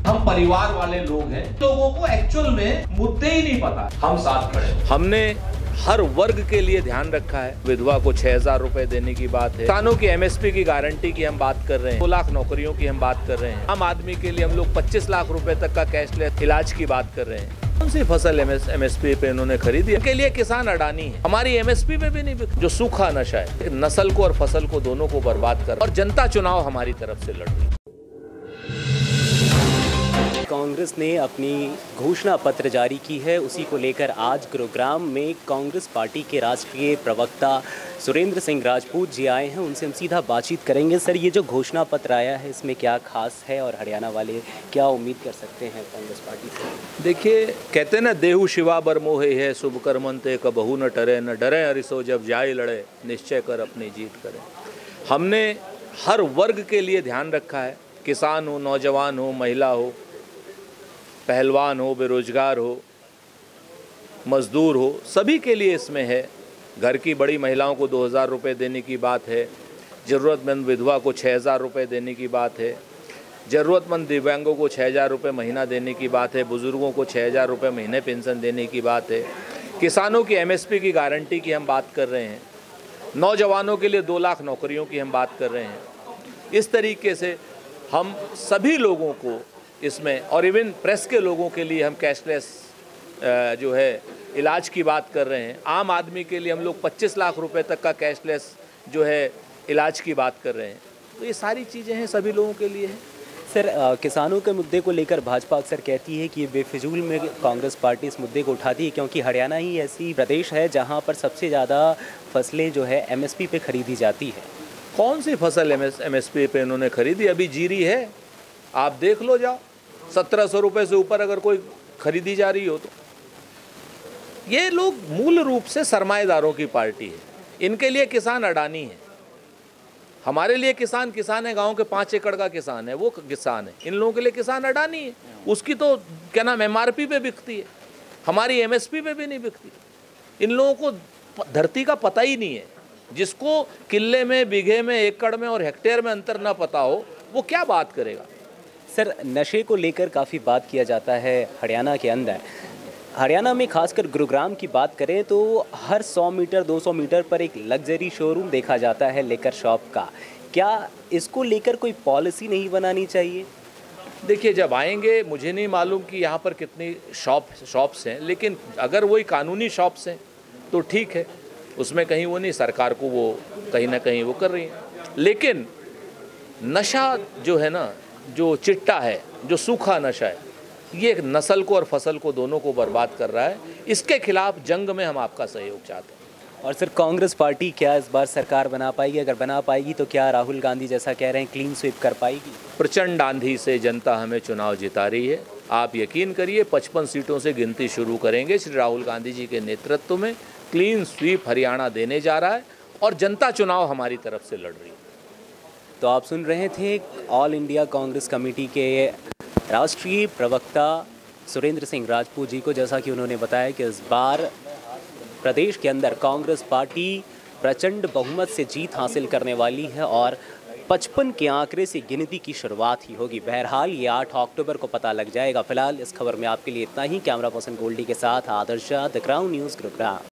हम परिवार वाले लोग हैं। लोगों को एक्चुअल में मुद्दे ही नहीं पता, हम साथ खड़े। हमने हर वर्ग के लिए ध्यान रखा है। विधवा को 6,000 रुपए देने की बात है, किसानों की MSP की गारंटी की हम बात कर रहे हैं, 2 लाख नौकरियों की हम बात कर रहे हैं, आम आदमी के लिए हम लोग 25 लाख रुपए तक का कैशलेस इलाज की बात कर रहे हैं। कौन सी फसल MSP पे इन्होंने खरीदी? इनके लिए किसान अडानी है। हमारी MSP पे भी नहीं बिक, जो सूखा नशा है, नस्ल को और फसल को दोनों को बर्बाद कर, और जनता चुनाव हमारी तरफ से लड़ रही है। कांग्रेस ने अपनी घोषणा पत्र जारी की है। उसी को लेकर आज गुरुग्राम में कांग्रेस पार्टी के राष्ट्रीय प्रवक्ता सुरेंद्र सिंह राजपूत जी आए हैं। उनसे हम सीधा बातचीत करेंगे। सर, ये जो घोषणा पत्र आया है, इसमें क्या खास है और हरियाणा वाले क्या उम्मीद कर सकते हैं कांग्रेस पार्टी से? देखिए, कहते हैं ना, देहु शिवा बर मोहे है, शुभ कर्मंते कबहू न टरे, न डरे हरिसो जब जाए लड़े, निश्चय कर अपनी जीत करे। हमने हर वर्ग के लिए ध्यान रखा है। किसान हो, नौजवान हो, महिला हो, पहलवान हो, बेरोजगार हो, मजदूर हो, सभी के लिए इसमें है। घर की बड़ी महिलाओं को 2,000 रुपये देने की बात है, ज़रूरतमंद विधवा को 6,000 रुपये देने की बात है, ज़रूरतमंद दिव्यांगों को 6,000 रुपये महीना देने की बात है, बुज़ुर्गों को 6,000 रुपये महीने पेंशन देने की बात है, किसानों की MSP की गारंटी की हम बात कर रहे हैं, नौजवानों के लिए 2 लाख नौकरियों की हम बात कर रहे हैं। इस तरीके से हम सभी लोगों को इसमें, और इवन प्रेस के लोगों के लिए हम कैशलेस जो है इलाज की बात कर रहे हैं। आम आदमी के लिए हम लोग 25 लाख रुपए तक का कैशलेस जो है इलाज की बात कर रहे हैं। तो ये सारी चीज़ें हैं, सभी लोगों के लिए हैं। सर, किसानों के मुद्दे को लेकर भाजपा अक्सर कहती है कि ये बेफिजूल में कांग्रेस पार्टी इस मुद्दे को उठाती है, क्योंकि हरियाणा ही ऐसी प्रदेश है जहाँ पर सबसे ज़्यादा फसलें जो है MSP पे खरीदी जाती है। कौन सी फसल MSP पे इन्होंने खरीदी? अभी जीरी है, आप देख लो, जाओ 1,700 रुपये से ऊपर अगर कोई खरीदी जा रही हो तो। ये लोग मूल रूप से सरमाएदारों की पार्टी है। इनके लिए किसान अडानी है। हमारे लिए किसान है, गांव के 5 एकड़ का किसान है, वो किसान है। इन लोगों के लिए किसान अडानी है। उसकी तो क्या नाम MRP पे बिकती है, हमारी MSP पे भी नहीं बिकती। इन लोगों को धरती का पता ही नहीं है। जिसको किले में, बीघे में, एकड़ में और हेक्टेयर में अंतर ना पता हो, वो क्या बात करेगा? सर, नशे को लेकर काफ़ी बात किया जाता है हरियाणा के अंदर। हरियाणा में खासकर गुरुग्राम की बात करें तो हर 100 मीटर 200 मीटर पर एक लग्जरी शोरूम देखा जाता है लेकर शॉप का। क्या इसको लेकर कोई पॉलिसी नहीं बनानी चाहिए? देखिए, जब आएंगे, मुझे नहीं मालूम कि यहाँ पर कितनी शॉप्स हैं, लेकिन अगर वही कानूनी शॉप्स हैं तो ठीक है, उसमें कहीं वो नहीं, सरकार को वो कहीं ना कहीं वो कर रही है। लेकिन नशा जो है ना, जो चिट्टा है, जो सूखा नशा है, ये एक नस्ल को और फसल को दोनों को बर्बाद कर रहा है। इसके खिलाफ जंग में हम आपका सहयोग चाहते हैं। और सर, कांग्रेस पार्टी क्या इस बार सरकार बना पाएगी? अगर बना पाएगी तो क्या राहुल गांधी जैसा कह रहे हैं क्लीन स्वीप कर पाएगी? प्रचंड आंधी से जनता हमें चुनाव जिता रही है। आप यकीन करिए, 55 सीटों से गिनती शुरू करेंगे। श्री राहुल गांधी जी के नेतृत्व में क्लीन स्वीप हरियाणा देने जा रहा है, और जनता चुनाव हमारी तरफ से लड़ रही है। तो आप सुन रहे थे ऑल इंडिया कांग्रेस कमेटी के राष्ट्रीय प्रवक्ता सुरेंद्र सिंह राजपूत जी को, जैसा कि उन्होंने बताया कि इस बार प्रदेश के अंदर कांग्रेस पार्टी प्रचंड बहुमत से जीत हासिल करने वाली है और 55 के आंकड़े से गिनती की शुरुआत ही होगी। बहरहाल ये 8 अक्टूबर को पता लग जाएगा। फिलहाल इस खबर में आपके लिए इतना ही। कैमरा पर्सन गोल्डी के साथ Adarsh, the Crown News, Gurugram.